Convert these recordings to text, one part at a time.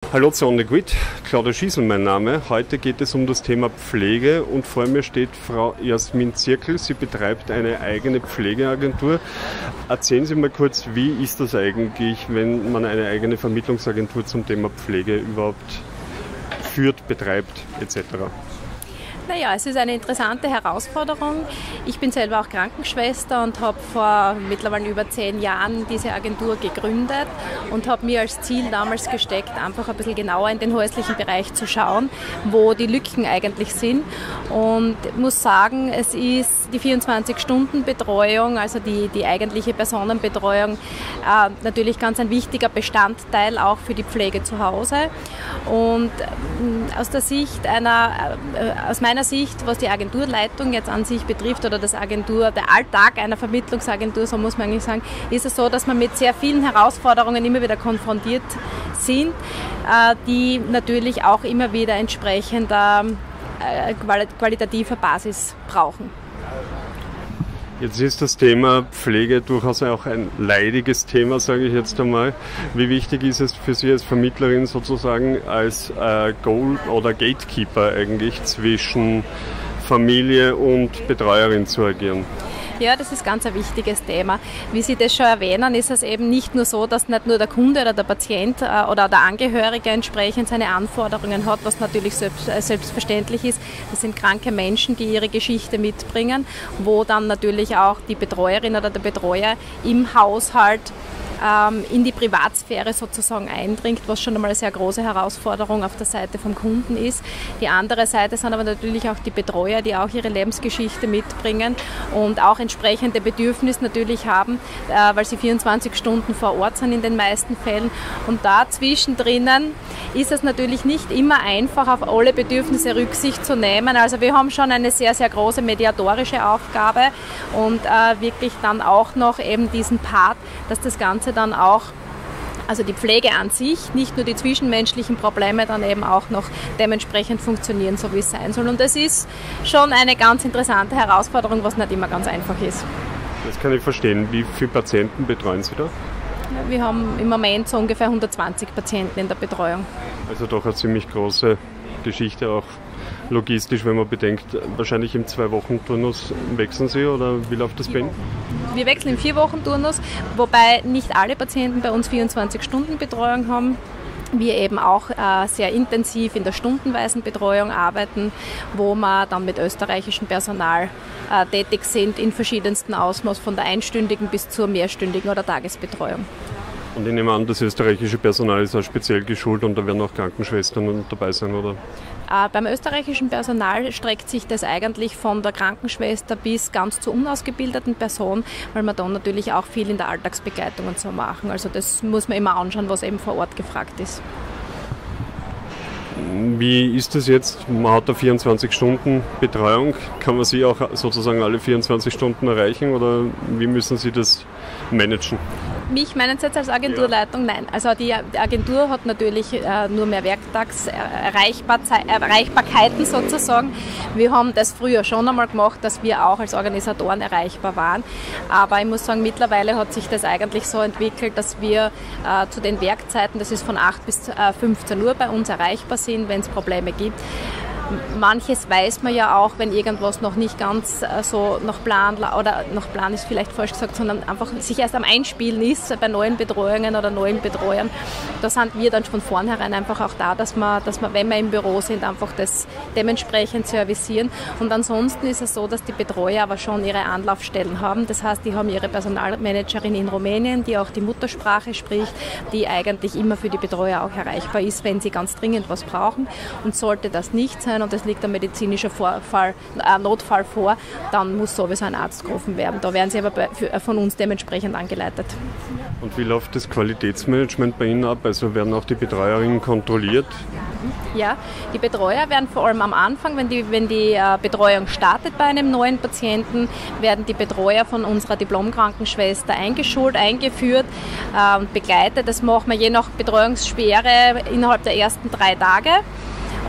Hallo zu On the Grid, Claudia Schiesel mein Name. Heute geht es um das Thema Pflege und vor mir steht Frau Jasmin Zirkel. Sie betreibt eine eigene Pflegeagentur. Erzählen Sie mal kurz, wie ist das eigentlich, wenn man eine eigene Vermittlungsagentur zum Thema Pflege überhaupt führt, betreibt etc.? Naja, es ist eine interessante Herausforderung. Ich bin selber auch Krankenschwester und habe vor mittlerweile über 10 Jahren diese Agentur gegründet und habe mir als Ziel damals gesteckt, einfach ein bisschen genauer in den häuslichen Bereich zu schauen, wo die Lücken eigentlich sind. Und ich muss sagen, es ist die 24-Stunden-Betreuung, also die eigentliche Personenbetreuung, natürlich ganz ein wichtiger Bestandteil auch für die Pflege zu Hause. Und aus meiner Sicht, was die Agenturleitung jetzt an sich betrifft oder der Alltag einer Vermittlungsagentur, so muss man eigentlich sagen, ist es so, dass man mit sehr vielen Herausforderungen immer wieder konfrontiert sind, die natürlich auch immer wieder entsprechend qualitative Basis brauchen. Jetzt ist das Thema Pflege durchaus auch ein leidiges Thema, sage ich jetzt einmal. Wie wichtig ist es für Sie als Vermittlerin sozusagen als Goal- oder Gatekeeper eigentlich zwischen Familie und Betreuerin zu agieren? Ja, das ist ganz ein wichtiges Thema. Wie Sie das schon erwähnen, ist es eben nicht nur so, dass nicht nur der Kunde oder der Patient oder der Angehörige entsprechend seine Anforderungen hat, was natürlich selbstverständlich ist. Das sind kranke Menschen, die ihre Geschichte mitbringen, wo dann natürlich auch die Betreuerin oder der Betreuer im Haushalt in die Privatsphäre sozusagen eindringt, was schon einmal eine sehr große Herausforderung auf der Seite vom Kunden ist. Die andere Seite sind aber natürlich auch die Betreuer, die auch ihre Lebensgeschichte mitbringen und auch entsprechende Bedürfnisse natürlich haben, weil sie 24 Stunden vor Ort sind in den meisten Fällen. Und da zwischendrin ist es natürlich nicht immer einfach, auf alle Bedürfnisse Rücksicht zu nehmen. Also wir haben schon eine sehr, sehr große mediatorische Aufgabe und wirklich dann auch noch eben diesen Part, dass das Ganze dann auch, also die Pflege an sich, nicht nur die zwischenmenschlichen Probleme dann eben auch noch dementsprechend funktionieren, so wie es sein soll. Und das ist schon eine ganz interessante Herausforderung, was nicht immer ganz einfach ist. Das kann ich verstehen. Wie viele Patienten betreuen Sie da? Wir haben im Moment so ungefähr 120 Patienten in der Betreuung. Also doch eine ziemlich große Geschichte, auch logistisch, wenn man bedenkt, wahrscheinlich im 2-Wochen-Turnus wechseln Sie oder wie läuft das bei Ihnen? Wir wechseln im 4-Wochen-Turnus, wobei nicht alle Patienten bei uns 24-Stunden-Betreuung haben. Wir eben auch sehr intensiv in der stundenweisen Betreuung arbeiten, wo wir dann mit österreichischem Personal tätig sind in verschiedensten Ausmaß, von der einstündigen bis zur mehrstündigen oder Tagesbetreuung. Und ich nehme an, das österreichische Personal ist auch speziell geschult und da werden auch Krankenschwestern dabei sein, oder? Beim österreichischen Personal streckt sich das eigentlich von der Krankenschwester bis ganz zur unausgebildeten Person, weil wir dann natürlich auch viel in der Alltagsbegleitung und so machen. Also das muss man immer anschauen, was eben vor Ort gefragt ist. Wie ist das jetzt? Man hat da 24 Stunden Betreuung. Kann man Sie auch sozusagen alle 24 Stunden erreichen oder wie müssen Sie das managen? Mich meinen Sie jetzt als Agenturleitung? Ja. Nein. Also die Agentur hat natürlich nur mehr Werktagserreichbarkeiten sozusagen. Wir haben das früher schon einmal gemacht, dass wir auch als Organisatoren erreichbar waren. Aber ich muss sagen, mittlerweile hat sich das eigentlich so entwickelt, dass wir zu den Werkzeiten, das ist von 8 bis 15 Uhr bei uns erreichbar sind, wenn es Probleme gibt. Manches weiß man ja auch, wenn irgendwas noch nicht ganz so nach Plan, oder nach Plan ist vielleicht falsch gesagt, sondern einfach sich erst am Einspielen ist bei neuen Betreuungen oder neuen Betreuern. Da sind wir dann von vornherein einfach auch da, dass wir, wenn wir im Büro sind, einfach das dementsprechend servicieren. Und ansonsten ist es so, dass die Betreuer aber schon ihre Anlaufstellen haben. Das heißt, die haben ihre Personalmanagerin in Rumänien, die auch die Muttersprache spricht, die eigentlich immer für die Betreuer auch erreichbar ist, wenn sie ganz dringend was brauchen. Und sollte das nicht sein, und es liegt ein medizinischer Notfall vor, dann muss sowieso ein Arzt gerufen werden. Da werden sie aber von uns dementsprechend angeleitet. Und wie läuft das Qualitätsmanagement bei Ihnen ab? Also werden auch die Betreuerinnen kontrolliert? Ja, die Betreuer werden vor allem am Anfang, wenn die Betreuung startet bei einem neuen Patienten, werden die Betreuer von unserer Diplom-Krankenschwester eingeschult, eingeführt und begleitet. Das machen wir je nach Betreuungsschwere innerhalb der ersten 3 Tage.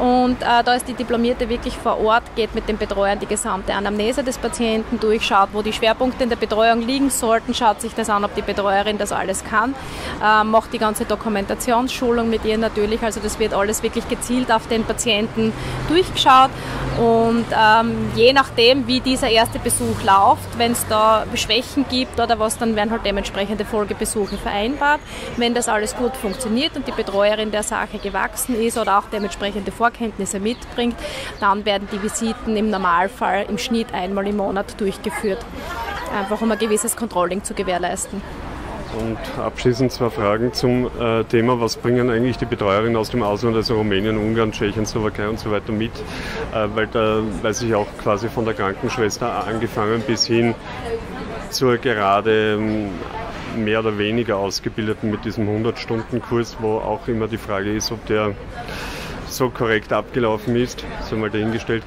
Und da ist die Diplomierte wirklich vor Ort, geht mit den Betreuern die gesamte Anamnese des Patienten durch, schaut, wo die Schwerpunkte in der Betreuung liegen sollten, schaut sich das an, ob die Betreuerin das alles kann, macht die ganze Dokumentationsschulung mit ihr natürlich, also das wird alles wirklich gezielt auf den Patienten durchgeschaut und je nachdem, wie dieser erste Besuch läuft, wenn es da Schwächen gibt oder was, dann werden halt dementsprechende Folgebesuche vereinbart. Wenn das alles gut funktioniert und die Betreuerin der Sache gewachsen ist oder auch dementsprechende Vorkenntnisse mitbringt, dann werden die Visiten im Normalfall im Schnitt einmal im Monat durchgeführt, einfach um ein gewisses Controlling zu gewährleisten. Und abschließend 2 Fragen zum Thema, was bringen eigentlich die Betreuerinnen aus dem Ausland, also Rumänien, Ungarn, Tschechien, Slowakei und so weiter mit, weil da weiß ich auch quasi von der Krankenschwester angefangen bis hin zur gerade mehr oder weniger Ausgebildeten mit diesem 100-Stunden-Kurs, wo auch immer die Frage ist, ob der so korrekt abgelaufen ist, so mal dahingestellt.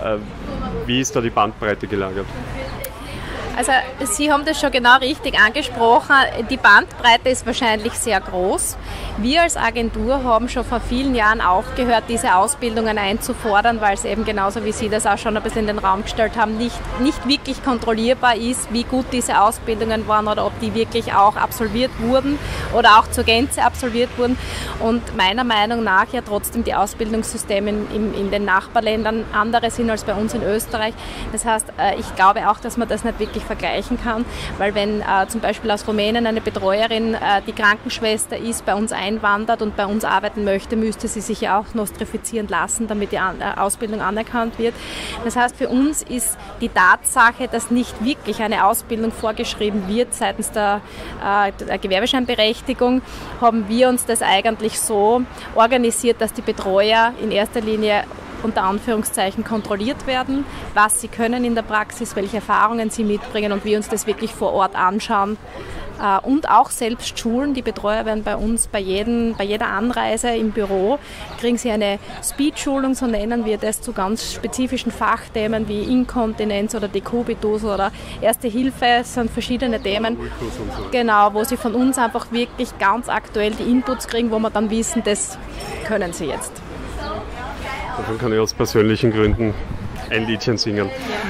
Wie ist da die Bandbreite gelagert? Also Sie haben das schon genau richtig angesprochen. Die Bandbreite ist wahrscheinlich sehr groß. Wir als Agentur haben schon vor vielen Jahren aufgehört, diese Ausbildungen einzufordern, weil es eben genauso wie Sie das auch schon ein bisschen in den Raum gestellt haben, nicht wirklich kontrollierbar ist, wie gut diese Ausbildungen waren oder ob die wirklich auch absolviert wurden oder auch zur Gänze absolviert wurden. Und meiner Meinung nach ja trotzdem die Ausbildungssysteme in den Nachbarländern andere sind als bei uns in Österreich. Das heißt, ich glaube auch, dass man das nicht wirklich vergleichen kann, weil wenn zum Beispiel aus Rumänien eine Betreuerin, die Krankenschwester ist, bei uns einwandert und bei uns arbeiten möchte, müsste sie sich ja auch nostrifizieren lassen, damit die Ausbildung anerkannt wird. Das heißt, für uns ist die Tatsache, dass nicht wirklich eine Ausbildung vorgeschrieben wird seitens der Gewerbescheinberechtigung, haben wir uns das eigentlich so organisiert, dass die Betreuer in erster Linie unter Anführungszeichen kontrolliert werden, was sie können in der Praxis, welche Erfahrungen sie mitbringen und wir uns das wirklich vor Ort anschauen und auch selbst schulen. Die Betreuer werden bei uns bei jeder Anreise im Büro, kriegen sie eine Speed-Schulung, so nennen wir das, zu ganz spezifischen Fachthemen wie Inkontinenz oder Dekubitus oder Erste Hilfe, das sind verschiedene Themen, genau, wo sie von uns einfach wirklich ganz aktuell die Inputs kriegen, wo wir dann wissen, das können sie jetzt. Davon kann ich aus persönlichen Gründen ein Liedchen singen.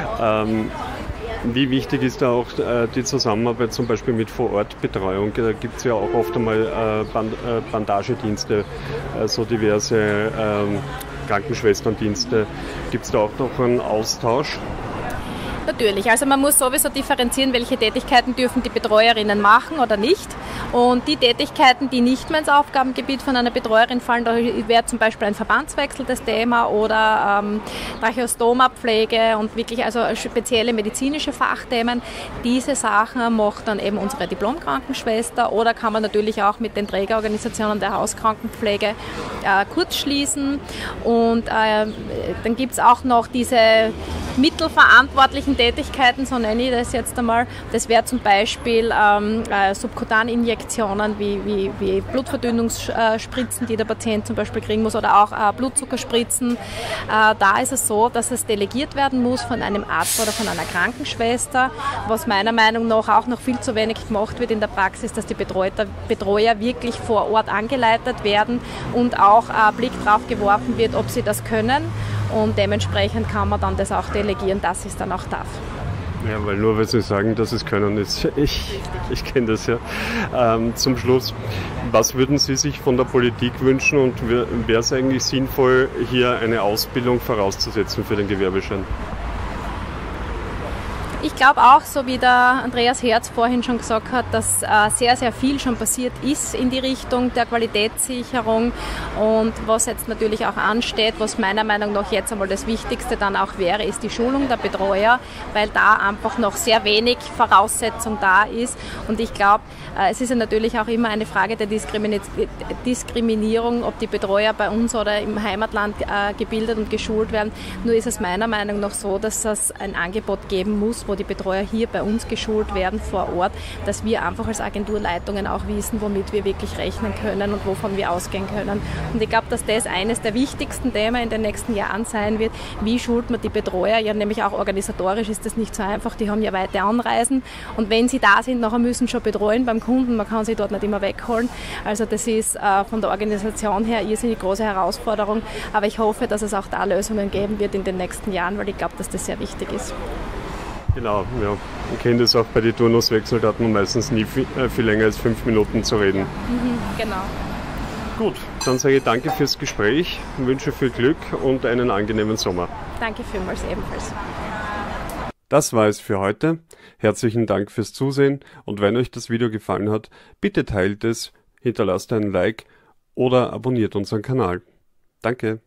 Wie wichtig ist da auch die Zusammenarbeit zum Beispiel mit Vorortbetreuung? Da gibt es ja auch oft einmal Bandagedienste, so diverse Krankenschwesterndienste. Gibt es da auch noch einen Austausch? Natürlich, also man muss sowieso differenzieren, welche Tätigkeiten dürfen die Betreuerinnen machen oder nicht. Und die Tätigkeiten, die nicht mehr ins Aufgabengebiet von einer Betreuerin fallen, da wäre zum Beispiel ein Verbandswechsel das Thema oder Tracheostomapflege und wirklich also spezielle medizinische Fachthemen. Diese Sachen macht dann eben unsere Diplomkrankenschwester oder kann man natürlich auch mit den Trägerorganisationen der Hauskrankenpflege kurz schließen. Und dann gibt es auch noch diese mittelverantwortlichen Tätigkeiten, so nenne ich das jetzt einmal. Das wäre zum Beispiel Subkutaninjektionen wie Blutverdünnungsspritzen, die der Patient zum Beispiel kriegen muss, oder auch Blutzuckerspritzen. Da ist es so, dass es delegiert werden muss von einem Arzt oder von einer Krankenschwester, was meiner Meinung nach auch noch viel zu wenig gemacht wird in der Praxis, dass die Betreuer wirklich vor Ort angeleitet werden und auch Blick drauf geworfen wird, ob sie das können. Und dementsprechend kann man dann das auch delegieren, dass sie es dann auch darf. Ja, weil nur weil Sie sagen, dass Sie es können, ich kenne das ja. Zum Schluss, was würden Sie sich von der Politik wünschen und wäre es eigentlich sinnvoll, hier eine Ausbildung vorauszusetzen für den Gewerbeschein? Ich glaube auch, so wie der Andreas Herz vorhin schon gesagt hat, dass sehr, sehr viel schon passiert ist in die Richtung der Qualitätssicherung und was jetzt natürlich auch ansteht, was meiner Meinung nach jetzt einmal das Wichtigste dann auch wäre, ist die Schulung der Betreuer, weil da einfach noch sehr wenig Voraussetzung da ist und ich glaube, es ist ja natürlich auch immer eine Frage der Diskriminierung, ob die Betreuer bei uns oder im Heimatland gebildet und geschult werden. Nur ist es meiner Meinung nach so, dass es ein Angebot geben muss, wo die Betreuer hier bei uns geschult werden vor Ort, dass wir einfach als Agenturleitungen auch wissen, womit wir wirklich rechnen können und wovon wir ausgehen können. Und ich glaube, dass das eines der wichtigsten Themen in den nächsten Jahren sein wird. Wie schult man die Betreuer? Ja, nämlich auch organisatorisch ist das nicht so einfach. Die haben ja weite Anreisen und wenn sie da sind, nachher müssen sie schon betreuen beim Kunden. Man kann sie dort nicht immer wegholen. Also das ist von der Organisation her eine irrsinnig große Herausforderung. Aber ich hoffe, dass es auch da Lösungen geben wird in den nächsten Jahren, weil ich glaube, dass das sehr wichtig ist. Genau, ja. Man kennt es auch bei den Turnuswechseln, da hat man meistens nie viel länger als 5 Minuten zu reden. Ja. Genau. Gut, dann sage ich danke fürs Gespräch, wünsche viel Glück und einen angenehmen Sommer. Danke vielmals ebenfalls. Das war es für heute. Herzlichen Dank fürs Zusehen und wenn euch das Video gefallen hat, bitte teilt es, hinterlasst einen Like oder abonniert unseren Kanal. Danke.